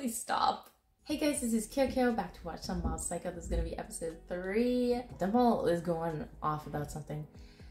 Please stop. Hey guys, this is Kyokyo, back to watch some Mob Psycho. This is gonna be episode 3. Dimple is going off about something.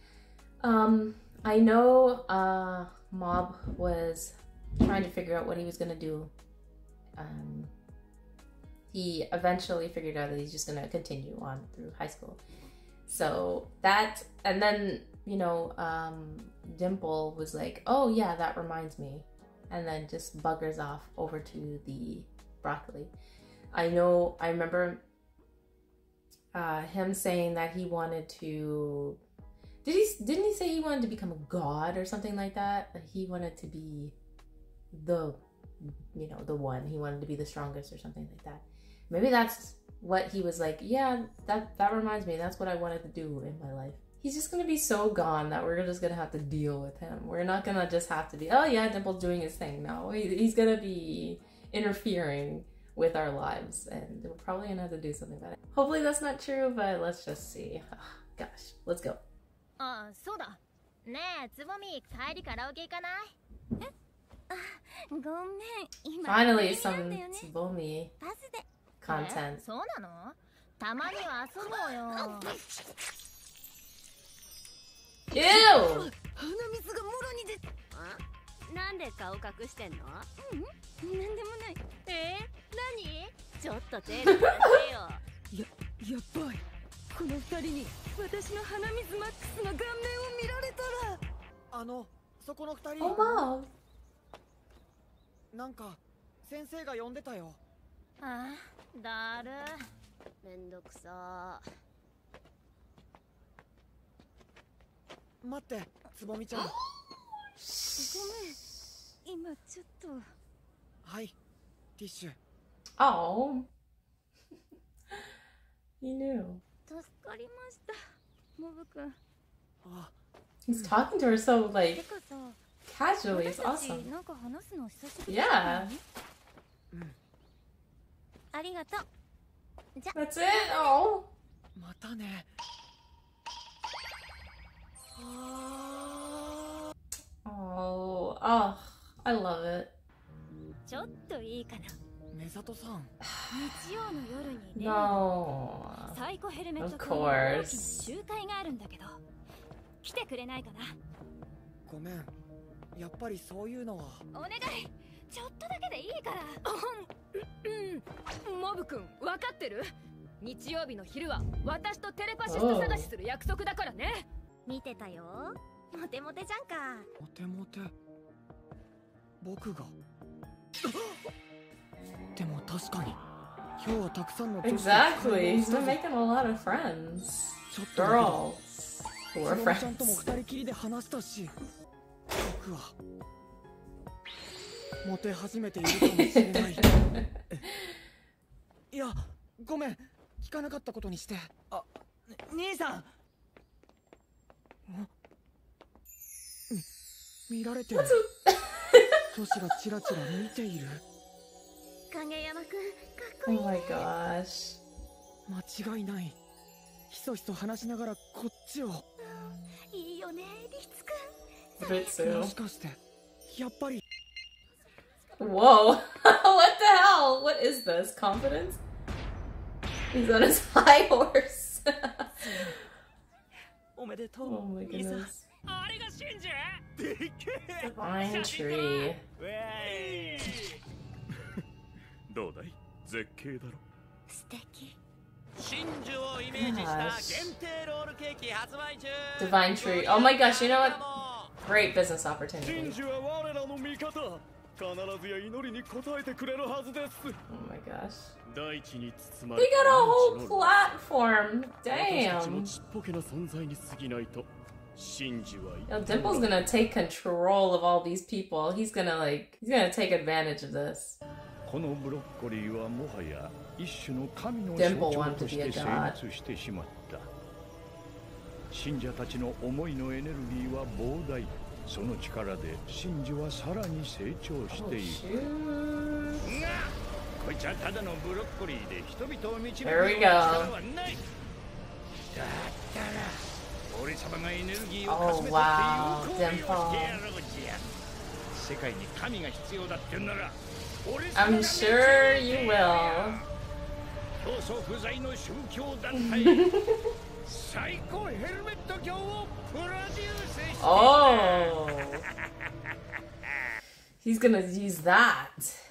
I know Mob was trying to figure out what he was gonna do. He eventually figured out that he's just gonna continue on through high school. So that, and then, you know, Dimple was like, oh yeah, that reminds me. And then just buggers off over to the broccoli. I remember him saying that he wanted to, didn't he say he wanted to become a god or something like that? Like he wanted to be the, you know, the one. He wanted to be the strongest or something like that. Maybe that's what he was like, yeah, that reminds me, that's what I wanted to do in my life. He's just gonna be so gone that we're just gonna have to deal with him. We're not gonna just have to be, oh yeah, Dimple's doing his thing. No, he's gonna be interfering with our lives, and we're probably gonna have to do something about it. Hopefully that's not true, but let's just see. Oh, gosh, let's go. Finally, some Tsubomi content. Ew! なんで顔隠してんの？うん、なんでもない。何？ちょっと手出してよ。やばい。この二人に私の鼻水マックスの顔面を見られたら。そこの二人。 Oh, Mom. なんか先生が呼んでたよ。 ああ、だる。めんどくさ。 待って、つぼみちゃん。ごめん、 今ちょっと。 はい、ティッシュ。 Oh. He knew. 助かりました、モブ君。 あ。 He's talking to her so like casually. It's awesome. Yeah. ありがとう。じゃ。 That's it. Oh. またね。 Oh, I love it. ちょっといいかな。 メサトさん。 日曜の夜にね。 No. サイコヘルメット Of と大きな course. 集会があるんだけど、来てくれないかな。 ごめん。やっぱりそういうのは。 お願い。ちょっとだけでいいから。モブ君、分かってる？日曜日の昼は私とテレパシスト探しする約束だからね。見てたよ。モテモテじゃんか。 モテモテ。僕が。でも確かに今日はたくさんの女子。 Exactly. He's been making a lot of friends. Girls who are ちゃんとも friends. 二人きりで話したし、僕はモテ始めているかもしれない。いや、ごめん、聞かなかったことにして。あ、兄さん。見られてる。女子がチラチラ見ている。 影山くん、かっこいい。 Oh my gosh. 間違いない。ひそひそ話しながらこっちを。 いいよね、リツくん。 Ritsu. もしかしてやっぱり。 Whoa. What the hell? What is this? Confidence? He's on his high horse. おめでとう。 Oh my goodness. あれが真珠？ Divine tree. どうだい？絶景だろ。 素敵。 真珠をイメージした限定ロールケーキ発売中。 Divine tree. Oh my gosh, you know what? Great business 真 opportunity. 珠は我らの味方。必ずや祈りに応えてくれるはずです。 Oh my gosh. 大地に包ま He れた got a whole platform. 私たちも Damn. ちっぽけな存在に過ぎないと。真珠は Yo, Dimple's gonna take control of all these people. He's gonna take advantage of this. このブロッコリーはもはや一種の神の Dimple 象 wanted 徴と to し be a て成 god. 立してしまった。信者たちの思いのエネルギーは膨大。その力で真珠はさらに成長し Oh ている。 shoot. がこいつはただのブロッコリーで人々を導く There we よう go. な力はない。だったら俺様がエネルギーをかすめ取って有効 Oh, wow. 利用してやろうじゃ。世界に神が必要だってんなら I'm sure you will. 競争不在の宗教団体最高ヘルメット教をプロデュースして Oh. He's gonna use that.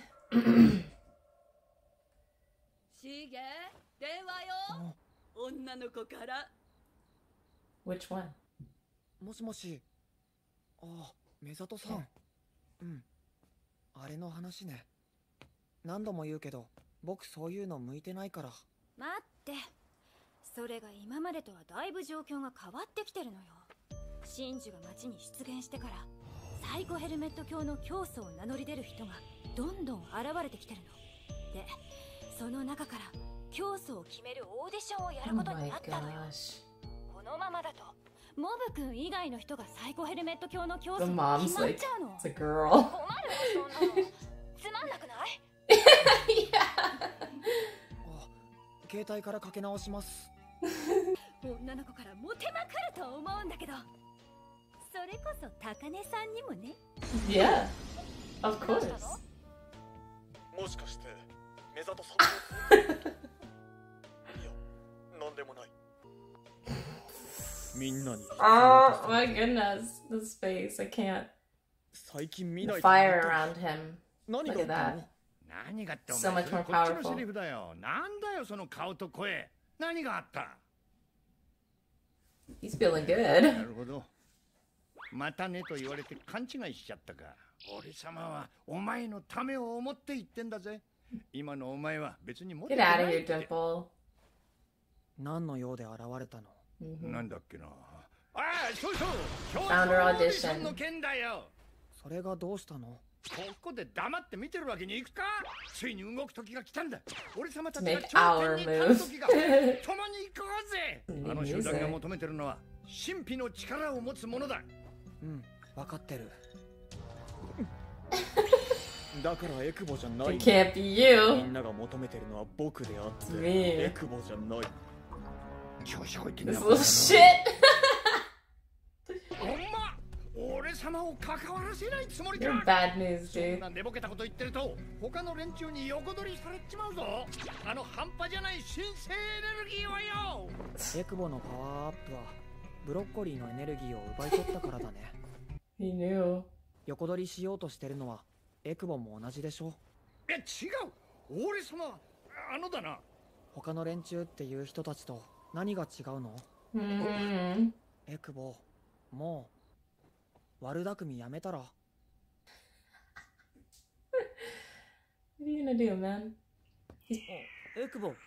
シゲ、電話よ。女の子から。 Which one? もしもし。ああ、目里さん。うん。あれの話ね。何度も言うけど、僕そういうの向いてないから。 待って。それが今までとはだいぶ状況が変わってきてるのよ。真珠が町に出現してから、サイコヘルメット教の教祖を名乗り出る人がどんどん現れてきてるの。で、その中から教祖を決めるオーディションをやることになったのよ。このままだとモブ君以外の人がサイコヘルメット教の教祖に決まっちゃうの。 It's a girl. 困るわ、そんなの。つまんなくない？ Yeah. あ、携帯からかけ直します。 女の子からモテまくると思うんだけど、それこそ高根さんにもね。 Yeah. Of course. もしかして目里さんいや、なんでもない。みんなに。 Oh my goodness. This face. I can't. 最近見ない。 Fire around him. 何 Look が at あった that. の？ 何がってお So 前 much それ more こっちの powerful. セリフだよ。なんだよその顔と声。何があった？ He's feeling な good. るほど。またねと言われて勘違いしちゃったか。俺様はお前のためを思って言ってんだぜ。今のお前は別に持って Get な out of い here, って。 Dimple. 何の用で現れたの？ なんだっけな。ああ、そうそう。 Founder オーディション audition. の件だよ。 それがどうしたの？ ここで黙って見てるわけにいくか。ついに動く時が来たんだ。俺様たち To が make 頂 our 点に立 move. つ時が共に行こうぜ。 New あの集団が music. 求めてるのは神秘の力を持つものだ。 うん、分かってる。だからエクボじゃない。 It can't be み you. んなが求めてるのは僕であって Me. エクボじゃない。 調子こいてん This な。 little shit. ほんま、俺様を関わらせないつもりか。 You're bad news, そん dude. な寝ぼけたこと言ってると他の連中に横取りされちまうぞ。あの半端じゃない神聖エネルギーをよ。 エクボのパワーアップはブロッコリーのエネルギーを奪い取ったからだね。 He knew. 横取りしようとしてるのはエクボも同じでしょ。 いや違う。俺様あのだな。 他の連中っていう人たちと何が違うの？ Hmm. エクボ、もう悪巧みやめたら。 What are you gonna do, man? エクボ、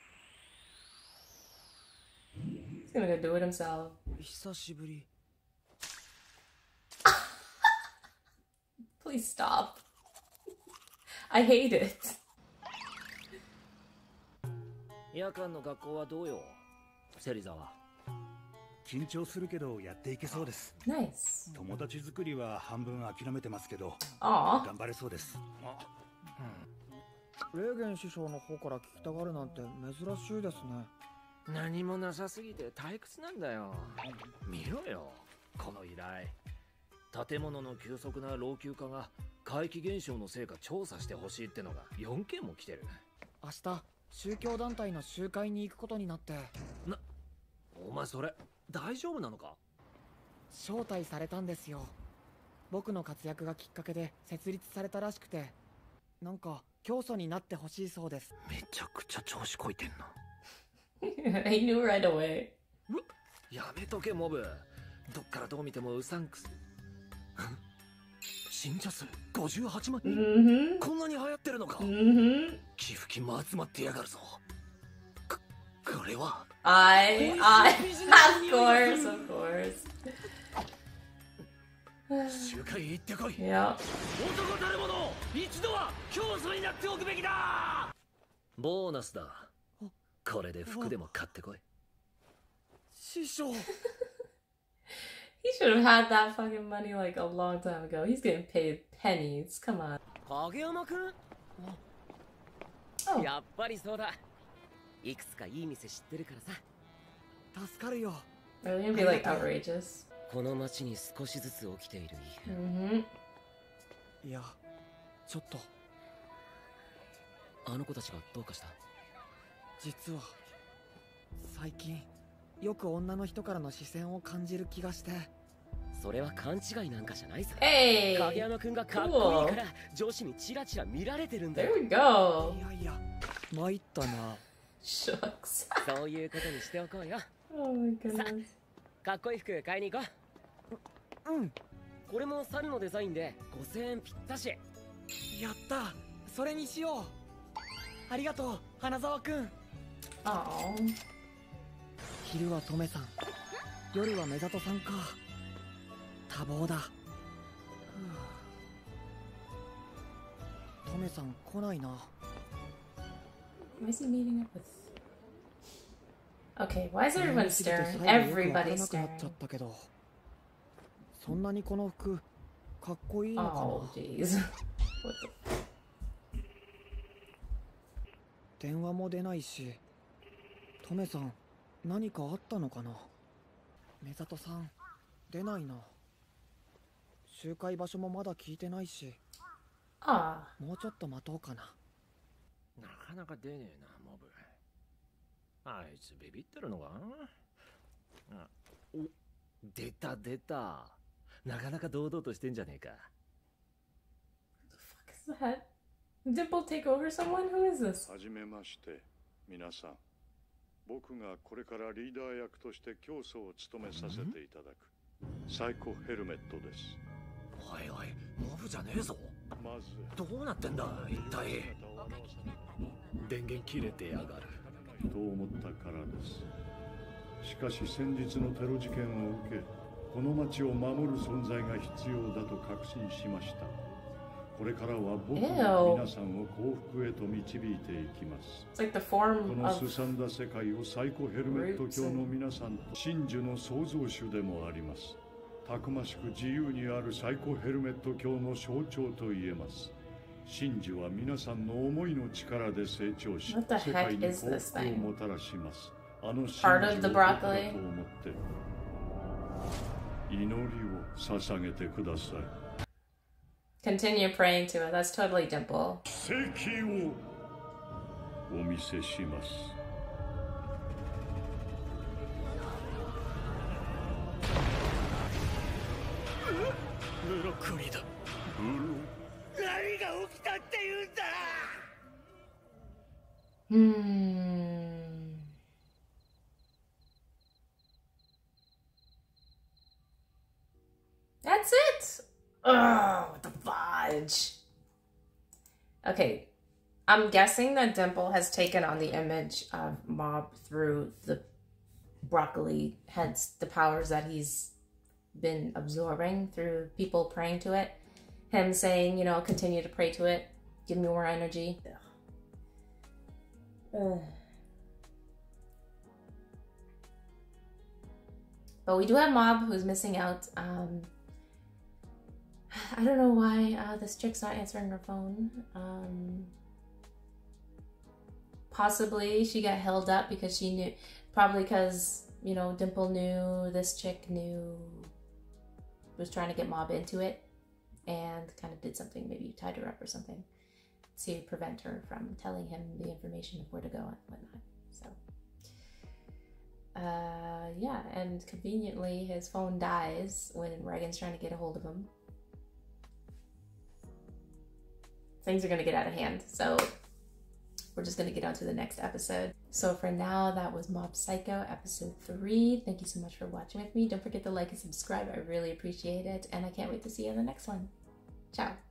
He's gonna go do it himself. 久しぶり。 Please stop. I hate it. 夜間の学校はどうよ、芹沢。 緊張するけどやっていけそうです。 Nice. 友達作りは半分諦めてますけど Aw. 頑張れそうです。 レーゲン師匠の方から聞きたがるなんて珍しいですね。 何もなさすぎて退屈なんだよ。見ろよ、この依頼。建物の急速な老朽化が怪奇現象のせいか調査してほしいってのが4件も来てる。 明日宗教団体の集会に行くことになって。 お前それ大丈夫なのか？ 招待されたんですよ。僕の活躍がきっかけで設立されたらしくて、なんか教祖になってほしいそうです。 めちゃくちゃ調子こいてんな。 I knew right away. やめとけモブ。どっからどう見てもうさんくす。信者数58万人、 Mm-hmm. こんなに流行ってるのか。 Mm-hmm. 寄付金も集まってやがるぞ。これは Of course, of course. 集会行ってこい。 Yeah. 男たる者、一度は教祖になっておくべきだ。ボーナスだ。これで服でも買ってこい。 師匠。 He should have had that fucking money like a long time ago. He's getting paid pennies. Come on. 影山くん、 Oh. やっぱりそうだ。いくつかいい店知ってるからさ。 助かるよ。 Are they gonna be like outrageous? この町に少しずつ起きている異変。 Mm-hmm. いや、ちょっと。 あの子たちがどうかした？ 実は最近よく女の人からの視線を感じる気がして。 それは勘違いなんかじゃないさ。 Hey! 影山くんがかっこいいから女子にチラチラ見られてるんだ There よ。 we go! いやいや、参ったな。 Shucks. そういうことにしておこうよ。 Oh my goodness. かっこいい服買いに行こう。 うん、 これも猿のデザインで5000円ぴったし。 やった。それにしよう。ありがとう、花沢くん。 Oh. 昼はトメさん、夜は目里さんか。多忙だ。トメさん来ないな。 Why is he meeting up with? Okay, why is everyone 飲みすぎて staring? 最後よくわから Everybody's なくなっ staring. ちゃったけど、そんなにこの服かっこいいのかな。 Oh, jeez. What the? 電話も出ないし、トメさん何かあったのかな。目里さん出ないな。集会場所もまだ聞いてないし、 Ah. もうちょっと待とうかな。 なかなか出ねえな、モブ。あいつビビってるのか？あ、お、出た出た。なかなか堂々としてんじゃねえか。 What the fuck is that? Dimple take over someone? Who is this? はじめまして、皆さん。僕がこれからリーダー役として教祖を務めさせていただくサイコヘルメットです。 おいおい、モブじゃねえぞ。 まずどうなってんだ一体。電源切れてやがると思ったからです。しかし先日のテロ事件を受け、この町を守る存在が必要だと確信しました。これからは僕が皆さんを幸福へと導いていきます。 It's like the こ form の of すさんだ世界をサイコヘルメット教の皆さんと真珠の創造主でもあります。たくましく自由にあるサイコヘルメット教の象徴と言えます。真珠は皆さんの思いの力で成長し、 What the 世界 heck に is 幸 this 福を thing? もたらします。あの真 Part 珠 of を the 僕だ broccoli? と思って祈りを捧げてください。 Continue praying to it. That's totally Dimple. 奇跡をお見せします。 ブロッコリーだ。 何が起きたって言うんだ。 That's it! Oh, the fudge. Okay, I'm guessing that Dimple has taken on the image of Mob through the broccoli, hence the powers that he's been absorbing through people praying to it. Him saying, you know, continue to pray to it, give me more energy. Ugh. But we do have Mob who's missing out. I don't know why this chick's not answering her phone. Possibly she got held up because she knew, probably because, you know, Dimple knew this chick was trying to get Mob into it and kind of did something, maybe tied her up or something to prevent her from telling him the information of where to go and whatnot. So, yeah, and conveniently his phone dies when Reagan's trying to get a hold of him. Things are going to get out of hand, so we're just going to get on to the next episode. So for now, that was Mob Psycho episode 3. Thank you so much for watching with me. Don't forget to like and subscribe. I really appreciate it, and I can't wait to see you in the next one. Ciao.